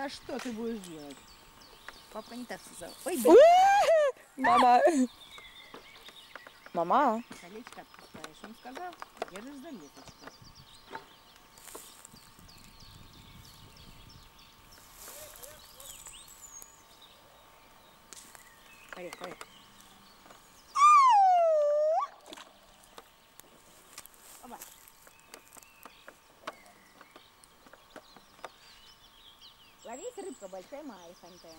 Да что ты будешь делать? Папа не так сказал. Ой, Мама. Мама. колечко отпускаешь. Он сказал, держишь за леточку. Поехали, поехали. Оба. Ловись, рыбка большая, маленькая.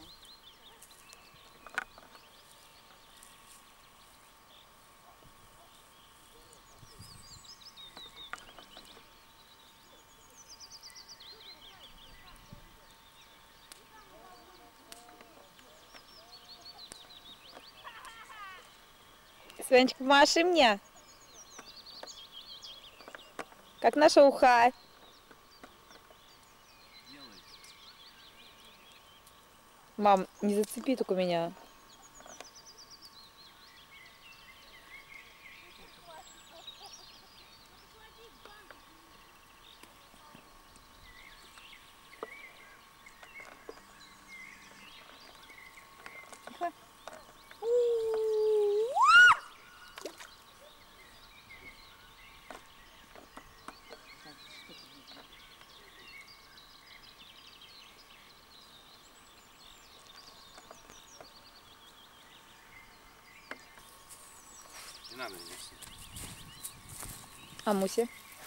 Сонечка, помаши мне. Как наша уха. Мам, не зацепи только меня. Тихо. Не надо здесь. А Муся?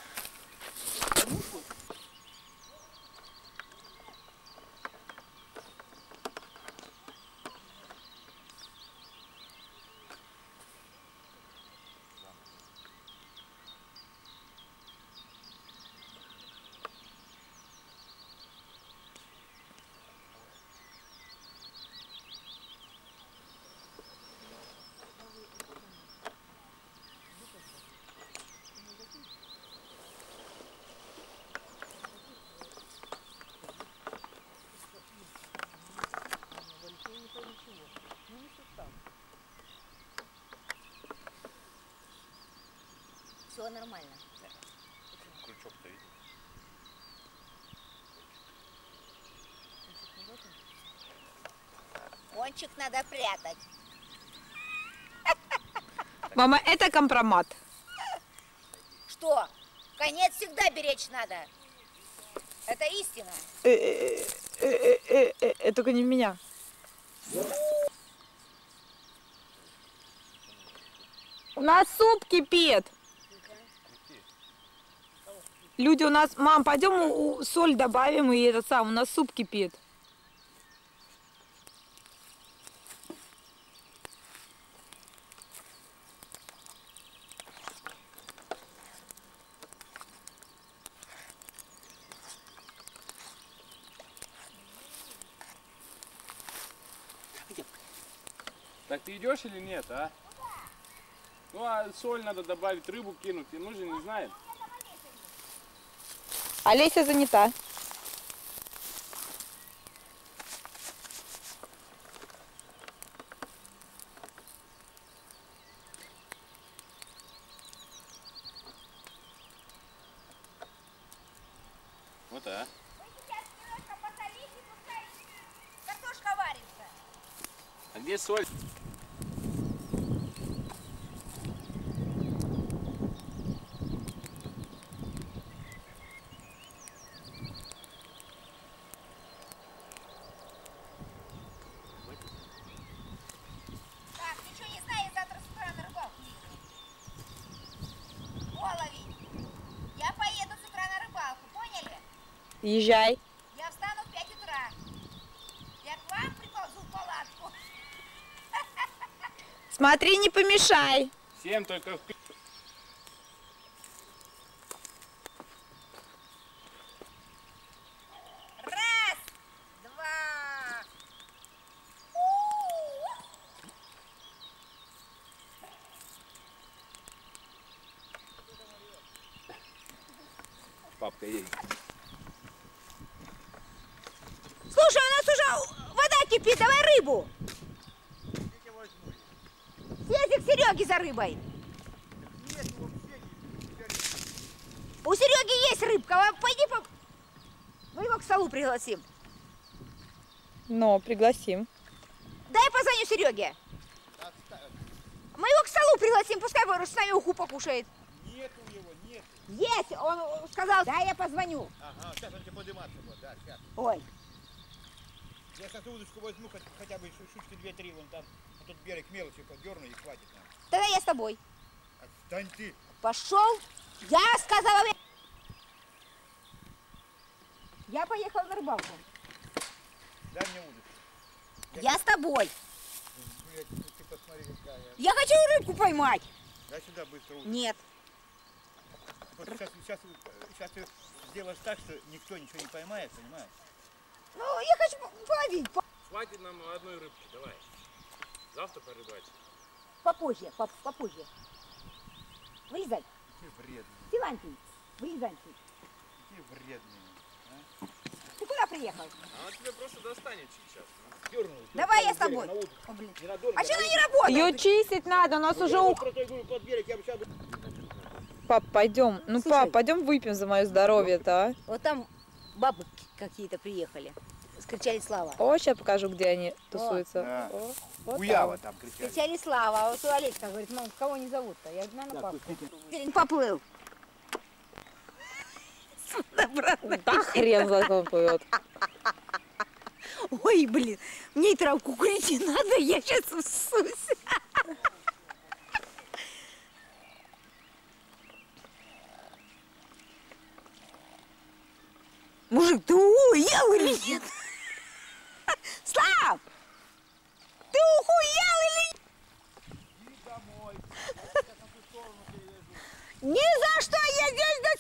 Все нормально. Крючок-то видишь? Кончик надо прятать. Мама, это компромат. Что? Конец всегда беречь надо. Это истина. Только не меня. У нас суп кипит. Люди у нас... Мам, пойдем соль добавим и этот сам. У нас суп кипит. Так ты идешь или нет, а? Ну а соль надо добавить, рыбу кинуть, и мы же не знаем. Олеся занята. Вот, а? Картошка варится. А где соль? Так, ничего не знаю, завтра с утра на рыбалку еду. О, ловить. Я поеду с утра на рыбалку, поняли? Езжай. Я встану в 5 утра. Я к вам приползу в палатку. Смотри, не помешай. Всем только в... Раз, два. Папка едет. Слушай, у нас уже вода кипит, давай рыбу. Съезди к Сереге за рыбой. У Сереги есть рыбка, пойди мы его к столу пригласим. Но пригласим. Дай позвоню Сереге. Мы его к столу пригласим, пускай с нами уху покушает. Нету его, нет. Есть, он сказал, да, я позвоню. Ага, сейчас он тебе подниматься будет, да, сейчас. Ой, Я сейчас удочку возьму, хотя бы штучки 2-3, вон там, а тут берег мелочи поддерну и хватит нам. тогда я с тобой. Отстань ты. Пошел, я сказала. Я поехала на рыбалку. Дай мне удочку. Я с тобой. Ну, ты посмотри, какая. Я хочу рыбку поймать. Дай сюда быстро удочку. Нет. Вот сейчас ты сделаешь так, что никто ничего не поймает, понимаешь? Ну, я хочу половить. Хватит нам одной рыбки, давай. Завтра порыбачим. Попозже, попозже. Вылезай. Ты вредный, Силантий, вылезай. ты вредный. Ты куда приехал? Она тебя просто достанет сейчас. Дернул. Давай я с тобой. О, блин. А что она не работает? Ее чистить надо, у нас уже ух. Под берег, я бы сейчас... Пап, пойдем. Ну, Слушай. пап, пойдем выпьем за мое здоровье-то, а? Вот там бабы какие-то приехали. Скричали Слава. О, сейчас покажу, где они тусуются. Да. О, вот Уява там. там кричали. Скричали Слава. А вот у Олеська говорит, мам, кого не зовут-то? Я говорю, наверное, папу. День поплыл. Да хрен за он плывет. Ой, блин, мне и травку курить не надо, я сейчас всусь. Мужик, ты уел или нет? Слав! Ты ухуел или нет? Ни за что, я здесь до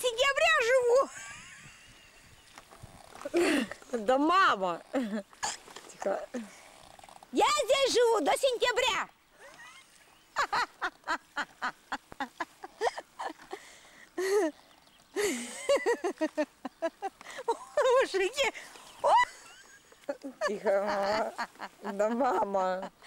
сентября живу. Да мама! Тихо. Я здесь живу до сентября. Мужики, Тихо, мама. Да мама.